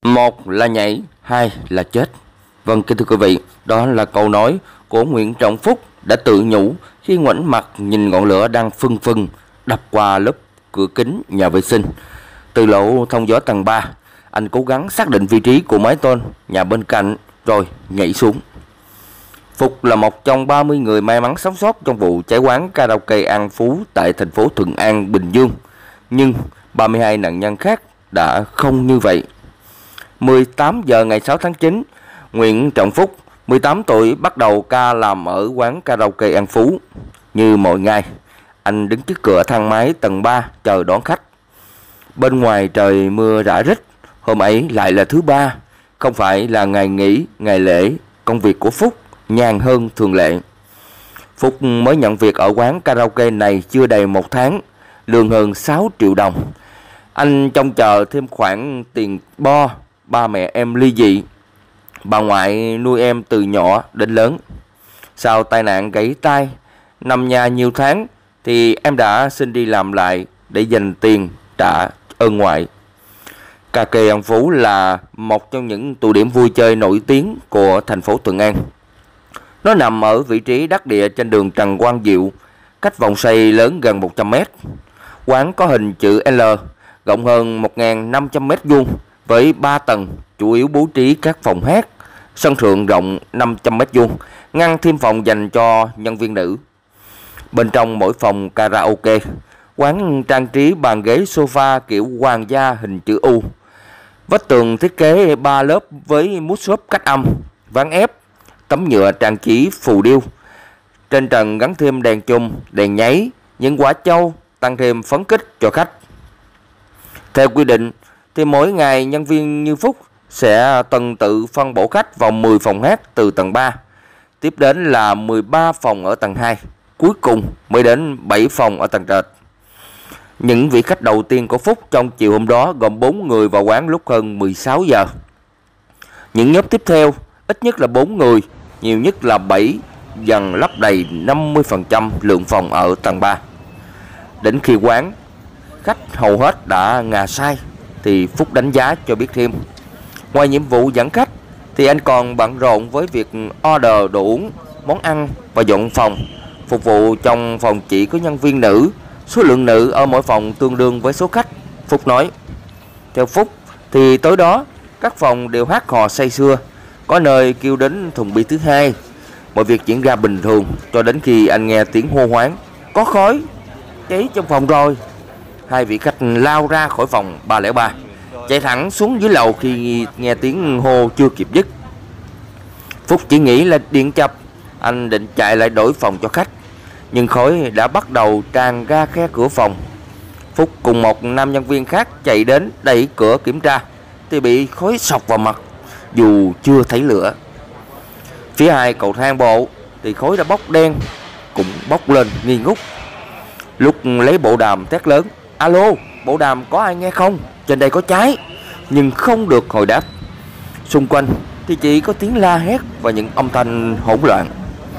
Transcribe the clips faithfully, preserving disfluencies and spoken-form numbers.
Một là nhảy, hai là chết. Vâng, kính thưa quý vị, đó là câu nói của Nguyễn Trọng Phúc đã tự nhủ khi ngoảnh mặt nhìn ngọn lửa đang phừng phừng đập qua lớp cửa kính nhà vệ sinh. Từ lỗ thông gió tầng ba, anh cố gắng xác định vị trí của mái tôn nhà bên cạnh rồi nhảy xuống. Phúc là một trong ba mươi người may mắn sống sót trong vụ cháy quán karaoke An Phú tại thành phố Thuận An, Bình Dương. Nhưng ba mươi hai nạn nhân khác đã không như vậy. mười tám giờ ngày sáu tháng chín, Nguyễn Trọng Phúc, mười tám tuổi, bắt đầu ca làm ở quán karaoke An Phú. Như mọi ngày, anh đứng trước cửa thang máy tầng ba chờ đón khách. Bên ngoài trời mưa rã rích, hôm ấy lại là thứ ba, không phải là ngày nghỉ, ngày lễ. Công việc của Phúc nhàn hơn thường lệ. Phúc mới nhận việc ở quán karaoke này chưa đầy một tháng, lương hơn sáu triệu đồng. Anh trông chờ thêm khoản tiền bo, ba mẹ em ly dị. Bà ngoại nuôi em từ nhỏ đến lớn. Sau tai nạn gãy tay, nằm nhà nhiều tháng, thì em đã xin đi làm lại để dành tiền trả ơn ngoại. Karaoke An Phú là một trong những tụ điểm vui chơi nổi tiếng của thành phố Thuận An. Nó nằm ở vị trí đắc địa trên đường Trần Quang Diệu, cách vòng xoay lớn gần một trăm mét. Quán có hình chữ L, rộng hơn một nghìn năm trăm mét vuông với ba tầng, chủ yếu bố trí các phòng hát. Sân thượng rộng năm trăm mét vuông, ngăn thêm phòng dành cho nhân viên nữ. Bên trong mỗi phòng karaoke, quán trang trí bàn ghế sofa kiểu hoàng gia hình chữ U. Vách tường thiết kế ba lớp với mút xốp cách âm, ván ép, tấm nhựa trang trí phù điêu. Trên trần gắn thêm đèn chùm, đèn nháy, những quả châu tăng thêm phấn khích cho khách. Theo quy định thì mỗi ngày nhân viên như Phúc sẽ tuần tự phân bổ khách vào mười phòng hát từ tầng ba, tiếp đến là mười ba phòng ở tầng hai, cuối cùng mới đến bảy phòng ở tầng trệt. Những vị khách đầu tiên của Phúc trong chiều hôm đó gồm bốn người vào quán lúc hơn mười sáu giờ. Những nhóm tiếp theo ít nhất là bốn người, nhiều nhất là bảy, dần lấp đầy năm mươi phần trăm lượng phòng ở tầng ba. Đến khi quán khách hầu hết đã ngà say thì Phúc đánh giá cho biết thêm. Ngoài nhiệm vụ dẫn khách thì anh còn bận rộn với việc order đồ uống, món ăn và dọn phòng. Phục vụ trong phòng chỉ có nhân viên nữ, số lượng nữ ở mỗi phòng tương đương với số khách, Phúc nói. Theo Phúc thì tối đó các phòng đều hát hò say sưa, có nơi kêu đến thùng bia thứ hai. Mọi việc diễn ra bình thường cho đến khi anh nghe tiếng hô hoáng: "Có khói, cháy trong phòng rồi!" Hai vị khách lao ra khỏi phòng ba không ba, chạy thẳng xuống dưới lầu khi nghe tiếng hô chưa kịp dứt. Phúc chỉ nghĩ là điện chập, anh định chạy lại đổi phòng cho khách, nhưng khói đã bắt đầu tràn ra khe cửa phòng. Phúc cùng một nam nhân viên khác chạy đến đẩy cửa kiểm tra thì bị khói sộc vào mặt, dù chưa thấy lửa. Phía hai cầu thang bộ thì khói đã bốc đen, cũng bốc lên nghi ngút. Lúc lấy bộ đàm thét lớn: "Alo, bộ đàm có ai nghe không? Trên đây có cháy!" Nhưng không được hồi đáp. Xung quanh thì chỉ có tiếng la hét và những âm thanh hỗn loạn.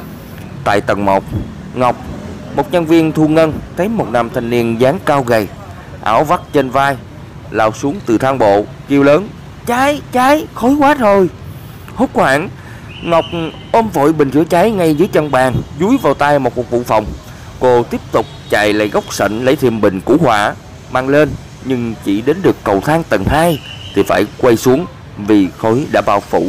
Tại tầng một, Ngọc, một nhân viên thu ngân, thấy một nam thanh niên dáng cao gầy, áo vắt trên vai, lao xuống từ thang bộ, kêu lớn: "Cháy, cháy, khói quá rồi!" Hốt hoảng, Ngọc ôm vội bình chữa cháy ngay dưới chân bàn, dúi vào tay một phục vụ phòng. Cô tiếp tục chạy lại góc sảnh lấy thêm bình cứu hỏa, mang lên, nhưng chỉ đến được cầu thang tầng hai thì phải quay xuống vì khói đã bao phủ.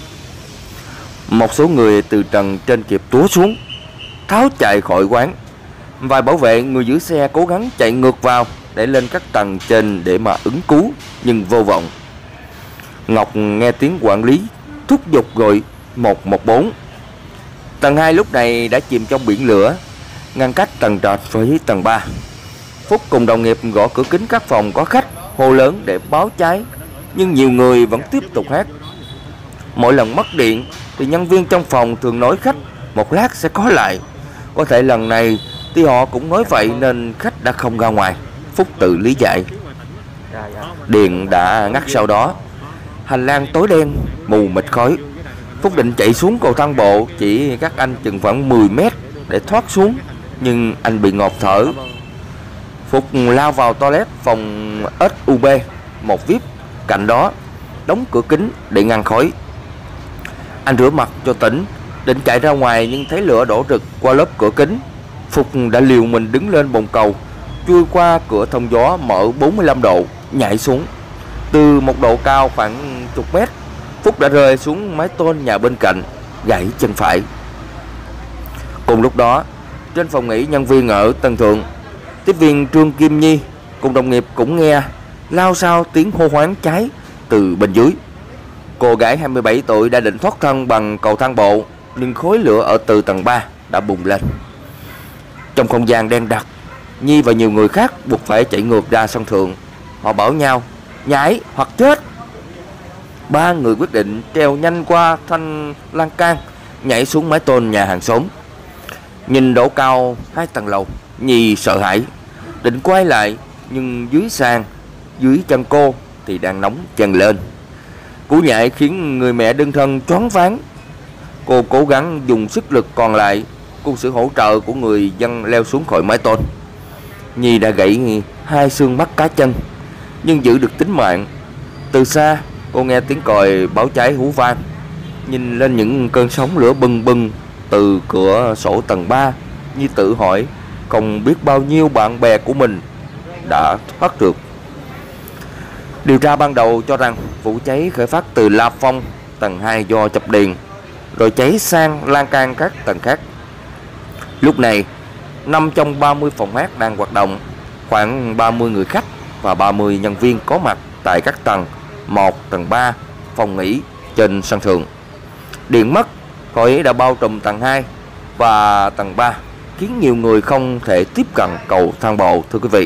Một số người từ trần trên kịp túa xuống, tháo chạy khỏi quán. Vài bảo vệ người giữ xe cố gắng chạy ngược vào để lên các tầng trên để mà ứng cứu, nhưng vô vọng. Ngọc nghe tiếng quản lý thúc giục gọi một một bốn. Tầng hai lúc này đã chìm trong biển lửa, ngăn cách tầng trệt với tầng ba. Phúc cùng đồng nghiệp gõ cửa kính các phòng có khách, hô lớn để báo cháy, nhưng nhiều người vẫn tiếp tục hát. Mỗi lần mất điện thì nhân viên trong phòng thường nói khách một lát sẽ có lại. Có thể lần này thì họ cũng nói vậy nên khách đã không ra ngoài, Phúc tự lý giải. Điện đã ngắt sau đó, hành lang tối đen mù mịt khói. Phúc định chạy xuống cầu thang bộ, chỉ cách anh chừng khoảng mười mét để thoát xuống, nhưng anh bị ngộp thở. Phúc lao vào toilet phòng ét u bê, một víp cạnh đó, đóng cửa kính để ngăn khói. Anh rửa mặt cho tỉnh, định chạy ra ngoài nhưng thấy lửa đổ rực qua lớp cửa kính. Phúc đã liều mình đứng lên bồn cầu, chui qua cửa thông gió mở bốn mươi lăm độ, nhảy xuống. Từ một độ cao khoảng chục mét, Phúc đã rơi xuống mái tôn nhà bên cạnh, gãy chân phải. Cùng lúc đó, trên phòng nghỉ nhân viên ở tầng thượng, tiếp viên Trương Kim Nhi cùng đồng nghiệp cũng nghe lao sao tiếng hô hoán cháy từ bên dưới. Cô gái hai mươi bảy tuổi đã định thoát thân bằng cầu thang bộ, nhưng khối lửa ở từ tầng ba đã bùng lên. Trong không gian đen đặc, Nhi và nhiều người khác buộc phải chạy ngược ra sân thượng. Họ bảo nhau nhảy hoặc chết. Ba người quyết định trèo nhanh qua thanh lan can, nhảy xuống mái tôn nhà hàng xóm. Nhìn độ cao hai tầng lầu, Nhi sợ hãi, định quay lại nhưng dưới sàn, dưới chân cô thì đang nóng chân lên. Cú nhảy khiến người mẹ đơn thân choáng váng. Cô cố gắng dùng sức lực còn lại cùng sự hỗ trợ của người dân leo xuống khỏi mái tôn. Nhi đã gãy hai xương mắt cá chân nhưng giữ được tính mạng. Từ xa cô nghe tiếng còi báo cháy hú vang, nhìn lên những cơn sóng lửa bừng bừng từ cửa sổ tầng ba. Nhi tự hỏi không biết bao nhiêu bạn bè của mình đã thoát được. Điều tra ban đầu cho rằng vụ cháy khởi phát từ la phong tầng hai do chập điện, rồi cháy sang lan can các tầng khác. Lúc này, năm trong ba mươi phòng hát đang hoạt động, khoảng ba mươi người khách và ba mươi nhân viên có mặt tại các tầng một, tầng ba, phòng nghỉ trên sân thượng. Điện mất, khói đã bao trùm tầng hai và tầng ba, khiến nhiều người không thể tiếp cận cầu thang bộ, thưa quý vị.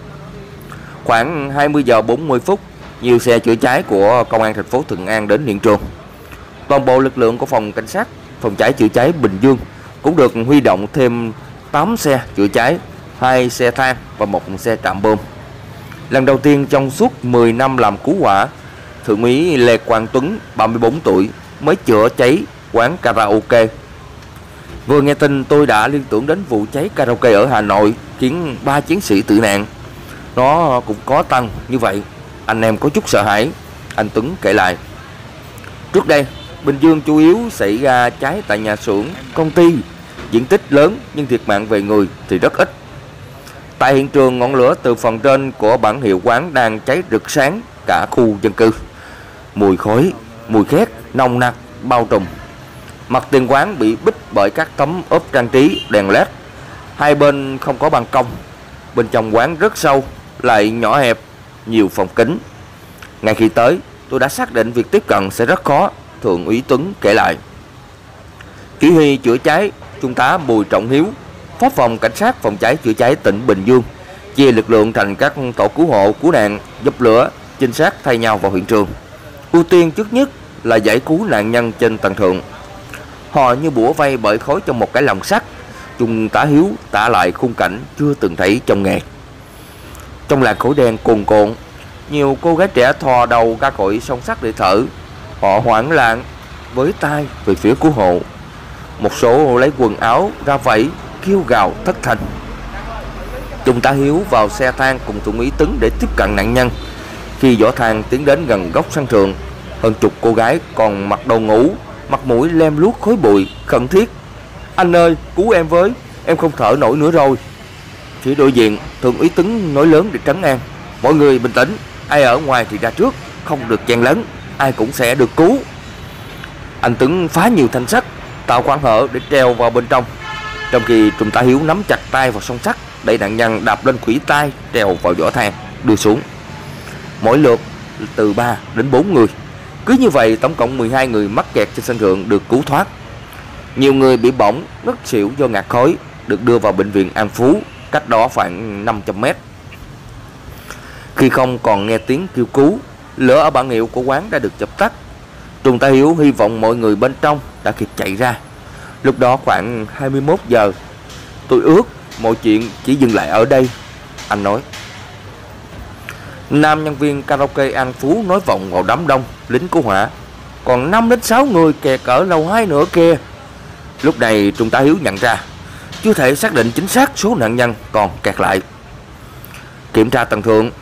Khoảng hai mươi giờ bốn mươi phút, nhiều xe chữa cháy của công an thành phố Thuận An đến hiện trường. Toàn bộ lực lượng của phòng cảnh sát phòng cháy chữa cháy Bình Dương cũng được huy động thêm tám xe chữa cháy, hai xe thang và một xe trạm bơm. Lần đầu tiên trong suốt mười năm làm cứu hỏa, Thượng úy Lê Quang Tuấn, ba mươi bốn tuổi, mới chữa cháy quán karaoke. Vừa nghe tin tôi đã liên tưởng đến vụ cháy karaoke ở Hà Nội khiến ba chiến sĩ tử nạn. Nó cũng có tăng như vậy, anh em có chút sợ hãi, anh Tuấn kể lại. Trước đây, Bình Dương chủ yếu xảy ra cháy tại nhà xưởng, công ty, diện tích lớn nhưng thiệt mạng về người thì rất ít. Tại hiện trường, ngọn lửa từ phần trên của bảng hiệu quán đang cháy rực sáng cả khu dân cư. Mùi khói, mùi khét nồng nặc bao trùm. Mặt tiền quán bị bít bởi các tấm ốp trang trí đèn led. Hai bên không có ban công. Bên trong quán rất sâu, lại nhỏ hẹp, nhiều phòng kính. Ngay khi tới, tôi đã xác định việc tiếp cận sẽ rất khó, Thượng úy Tuấn kể lại. Chỉ huy chữa cháy Trung tá Bùi Trọng Hiếu, Phó phòng Cảnh sát phòng cháy chữa cháy tỉnh Bình Dương, chia lực lượng thành các tổ cứu hộ, cứu nạn, dập lửa, trinh sát thay nhau vào hiện trường. Ưu tiên trước nhất là giải cứu nạn nhân trên tầng thượng. Họ như bủa vây bởi khói trong một cái lồng sắt. Trung tá Hiếu tả lại khung cảnh chưa từng thấy trong nghề. Trong làn khói đen cuồn cuộn, nhiều cô gái trẻ thò đầu ra khỏi song sắt để thở. Họ hoảng loạn với tay về phía cứu hộ. Một số lấy quần áo ra vẫy, kêu gào thất thanh. Trung tá Hiếu vào xe thang cùng Thượng úy Tuấn để tiếp cận nạn nhân. Khi vỏ thang tiến đến gần góc sân thượng, hơn chục cô gái còn mặc đồ ngủ, mặt mũi lem luốc khói bụi, khẩn thiết. Anh ơi, cứu em với, em không thở nổi nữa rồi. Phía đối diện, Thượng úy Tuấn nói lớn để trấn an. Mọi người bình tĩnh, ai ở ngoài thì ra trước, không được chen lấn, ai cũng sẽ được cứu. Anh Tuấn phá nhiều thanh sắt, tạo khoảng hở để treo vào bên trong. Trong khi Trung tá Hiếu nắm chặt tay vào song sắt, đẩy nạn nhân đạp lên khuỷu tay, treo vào vỏ thang, đưa xuống. Mỗi lượt từ ba đến bốn người. Cứ như vậy, tổng cộng mười hai người mắc kẹt trên sân thượng được cứu thoát. Nhiều người bị bỏng, ngất xỉu do ngạt khói, được đưa vào bệnh viện An Phú, cách đó khoảng năm trăm mét. Khi không còn nghe tiếng kêu cứu, lửa ở bảng hiệu của quán đã được dập tắt. Trung tá Hiếu hy vọng mọi người bên trong đã kịp chạy ra. Lúc đó khoảng hai mươi mốt giờ. Tôi ước mọi chuyện chỉ dừng lại ở đây, anh nói. Nam nhân viên karaoke An Phú nói vọng vào đám đông lính cứu hỏa. Còn năm đến sáu người kẹt ở lầu hai nữa kìa. Lúc này Trung tá Hiếu nhận ra chưa thể xác định chính xác số nạn nhân còn kẹt lại. Kiểm tra tầng thượng,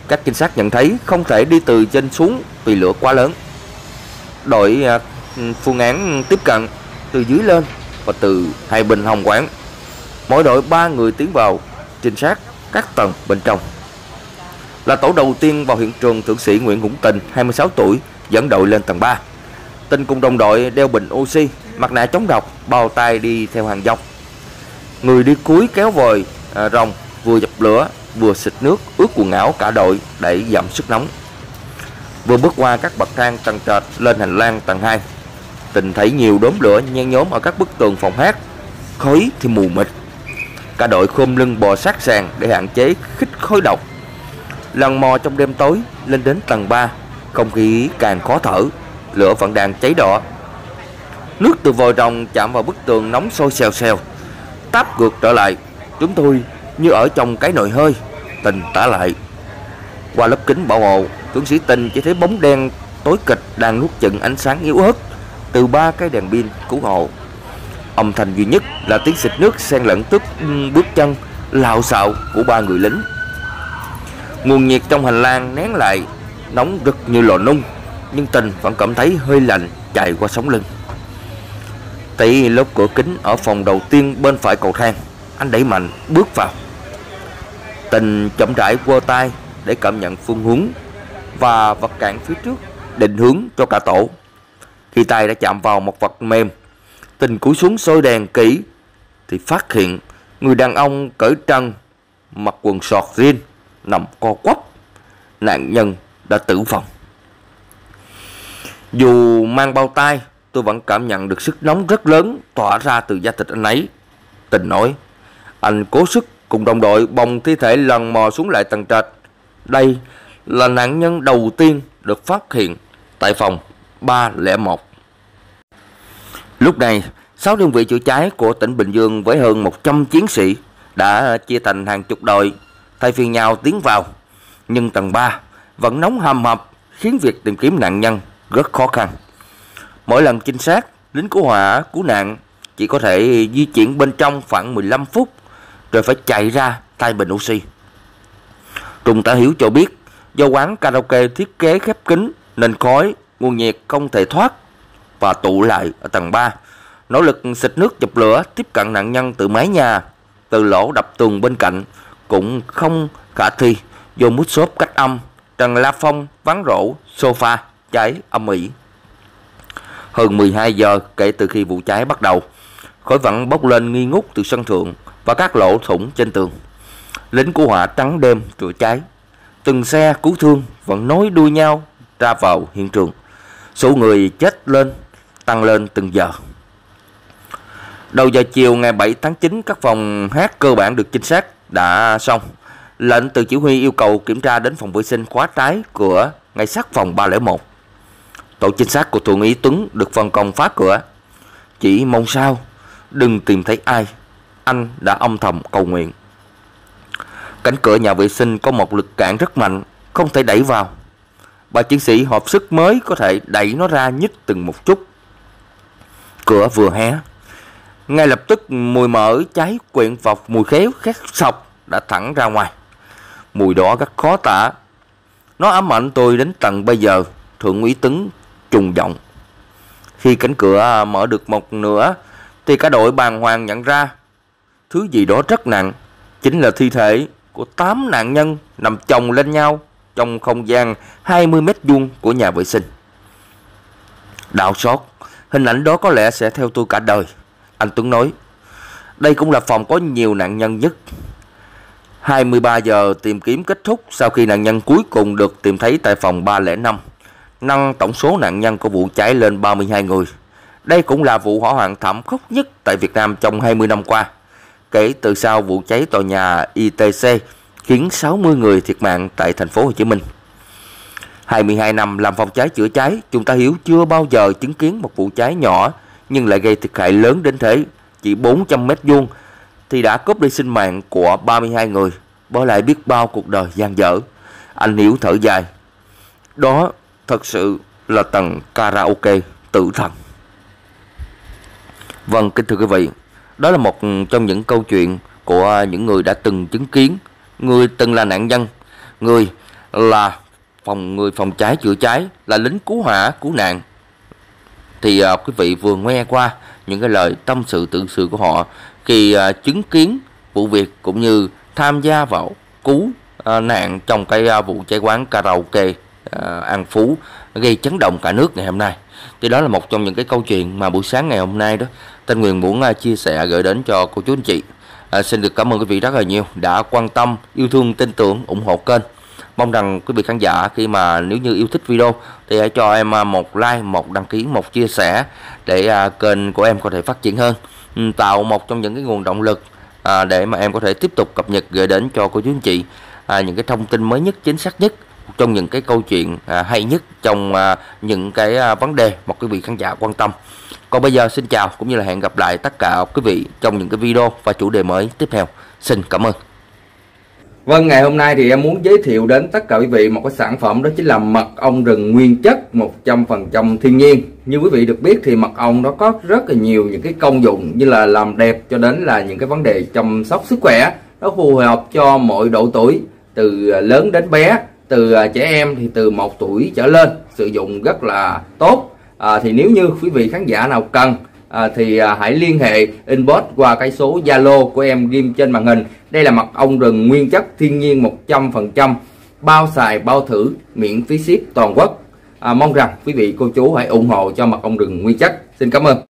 Các trinh sát nhận thấy không thể đi từ trên xuống vì lửa quá lớn. Đội à, phương án tiếp cận từ dưới lên và từ hai bên hông quán. Mỗi đội ba người tiến vào trinh sát các tầng bên trong. Là tổ đầu tiên vào hiện trường, thượng sĩ Nguyễn Hữu Tình, hai mươi sáu tuổi, dẫn đội lên tầng ba. Tình cùng đồng đội đeo bình oxy, mặt nạ chống độc, bao tay đi theo hàng dọc. Người đi cuối kéo vòi à, rồng, vừa dập lửa vừa xịt nước ướt quần áo cả đội để giảm sức nóng. Vừa bước qua các bậc thang tầng trệt lên hành lang tầng hai, Tình thấy nhiều đốm lửa nhen nhóm ở các bức tường phòng hát, khói thì mù mịt. Cả đội khom lưng bò sát sàn để hạn chế khích khói độc. Lần mò trong đêm tối lên đến tầng ba, không khí càng khó thở, lửa vẫn đang cháy đỏ. Nước từ vòi rồng chạm vào bức tường nóng sôi xèo xèo, táp ngược trở lại. Chúng tôi như ở trong cái nồi hơi, Tình tả lại. Qua lớp kính bảo hộ, tướng sĩ Tình chỉ thấy bóng đen tối kịch đang nuốt chửng ánh sáng yếu ớt từ ba cái đèn pin cứu hộ. Âm thanh duy nhất là tiếng xịt nước xen lẫn tức bước chân lạo xạo của ba người lính. Nguồn nhiệt trong hành lang nén lại, nóng rực như lò nung, nhưng Tình vẫn cảm thấy hơi lạnh chạy qua sống lưng. Tại lớp cửa kính ở phòng đầu tiên bên phải cầu thang, anh đẩy mạnh bước vào. Tình chậm rãi quơ tay để cảm nhận phương hướng và vật cản phía trước, định hướng cho cả tổ. Khi tay đã chạm vào một vật mềm, Tình cúi xuống soi đèn kỹ thì phát hiện người đàn ông cởi trần, mặc quần sọt jean, nằm co quắp. Nạn nhân đã tử vong. Dù mang bao tay, tôi vẫn cảm nhận được sức nóng rất lớn tỏa ra từ da thịt anh ấy. Tình nói. Anh cố sức cùng đồng đội bồng thi thể lần mò xuống lại tầng trệt. Đây là nạn nhân đầu tiên được phát hiện tại phòng ba không một. Lúc này, sáu đơn vị chữa cháy của tỉnh Bình Dương với hơn một trăm chiến sĩ đã chia thành hàng chục đội, thay phiên nhau tiến vào. Nhưng tầng ba vẫn nóng hầm hập, khiến việc tìm kiếm nạn nhân rất khó khăn. Mỗi lần trinh sát, lính cứu hỏa, cứu nạn chỉ có thể di chuyển bên trong khoảng mười lăm phút, rồi phải chạy ra thay bình oxy. Trung tá Hiếu cho biết, do quán karaoke thiết kế khép kín nên khói, nguồn nhiệt không thể thoát và tụ lại ở tầng ba. Nỗ lực xịt nước dập lửa tiếp cận nạn nhân từ mái nhà, từ lỗ đập tường bên cạnh cũng không khả thi do mút xốp cách âm, trần la phong ván rổ, sofa cháy âm ỉ. Hơn mười hai giờ kể từ khi vụ cháy bắt đầu, khói vẫn bốc lên nghi ngút từ sân thượng và các lỗ thủng trên tường. Lính cứu hỏa trắng đêm chữa cháy, từng xe cứu thương vẫn nối đuôi nhau ra vào hiện trường. Số người chết lên tăng lên từng giờ. Đầu giờ chiều ngày bảy tháng chín, các phòng hát cơ bản được trinh sát đã xong. Lệnh từ chỉ huy yêu cầu kiểm tra đến phòng vệ sinh khóa trái cửa ngay sát phòng ba không một. Tổ trinh sát của thượng úy Tuấn được phân công phá cửa. Chỉ mong sao đừng tìm thấy ai, anh đã âm thầm cầu nguyện. Cánh cửa nhà vệ sinh có một lực cản rất mạnh, không thể đẩy vào. Ba chiến sĩ hợp sức mới có thể đẩy nó ra nhích từng một chút. Cửa vừa hé, ngay lập tức mùi mỡ cháy quyện vào mùi khéo khét sọc đã thẳng ra ngoài. Mùi đó rất khó tả, nó ám ảnh tôi đến tận bây giờ. Thượng úy Tuấn trùng giọng. Khi cánh cửa mở được một nửa thì cả đội bàng hoàng nhận ra thứ gì đó rất nặng, chính là thi thể của tám nạn nhân nằm chồng lên nhau trong không gian hai mươi mét vuông của nhà vệ sinh. Đau xót, hình ảnh đó có lẽ sẽ theo tôi cả đời, anh Tuấn nói. Đây cũng là phòng có nhiều nạn nhân nhất. hai mươi ba giờ tìm kiếm kết thúc sau khi nạn nhân cuối cùng được tìm thấy tại phòng ba không năm, nâng tổng số nạn nhân của vụ cháy lên ba mươi hai người. Đây cũng là vụ hỏa hoạn thảm khốc nhất tại Việt Nam trong hai mươi năm qua, kể từ sau vụ cháy tòa nhà i tê xê khiến sáu mươi người thiệt mạng tại thành phố Hồ Chí Minh. hai mươi hai năm làm phòng cháy chữa cháy, chúng ta Hiếu chưa bao giờ chứng kiến một vụ cháy nhỏ nhưng lại gây thiệt hại lớn đến thế. Chỉ bốn trăm mét vuông thì đã cướp đi sinh mạng của ba mươi hai người, bỏ lại biết bao cuộc đời dang dở. Anh Hiếu thở dài. Đó thật sự là tầng karaoke tử thần. Vâng, kính thưa quý vị, đó là một trong những câu chuyện của những người đã từng chứng kiến, người từng là nạn nhân, người là phòng người phòng cháy chữa cháy, là lính cứu hỏa cứu nạn. Thì uh, quý vị vừa nghe qua những cái lời tâm sự tự sự của họ khi uh, chứng kiến vụ việc cũng như tham gia vào cứu uh, nạn trong cái uh, vụ cháy quán karaoke uh, An Phú gây chấn động cả nước ngày hôm nay. Thì đó là một trong những cái câu chuyện mà buổi sáng ngày hôm nay đó Thanh Nguyên muốn uh, chia sẻ gửi đến cho cô chú anh chị. Uh, xin được cảm ơn quý vị rất là nhiều đã quan tâm, yêu thương, tin tưởng, ủng hộ kênh. Mong rằng quý vị khán giả khi mà nếu như yêu thích video thì hãy cho em một like, một đăng ký, một chia sẻ để uh, kênh của em có thể phát triển hơn, um, tạo một trong những cái nguồn động lực uh, để mà em có thể tiếp tục cập nhật gửi đến cho cô chú anh chị uh, những cái thông tin mới nhất, chính xác nhất trong những cái câu chuyện uh, hay nhất trong uh, những cái uh, vấn đề mà quý vị khán giả quan tâm. Còn bây giờ xin chào cũng như là hẹn gặp lại tất cả quý vị trong những cái video và chủ đề mới tiếp theo. Xin cảm ơn. Vâng, ngày hôm nay thì em muốn giới thiệu đến tất cả quý vị một cái sản phẩm, đó chính là mật ong rừng nguyên chất một trăm phần trăm thiên nhiên. Như quý vị được biết thì mật ong nó có rất là nhiều những cái công dụng như là làm đẹp cho đến là những cái vấn đề chăm sóc sức khỏe. Nó phù hợp cho mọi độ tuổi, từ lớn đến bé, từ trẻ em thì từ một tuổi trở lên, sử dụng rất là tốt. À, thì nếu như quý vị khán giả nào cần À, thì à, hãy liên hệ inbox qua cái số Zalo của em ghim trên màn hình. Đây là mật ong rừng nguyên chất thiên nhiên một trăm phần trăm, bao xài bao thử, miễn phí ship toàn quốc. à, Mong rằng quý vị cô chú hãy ủng hộ cho mật ong rừng nguyên chất. Xin cảm ơn.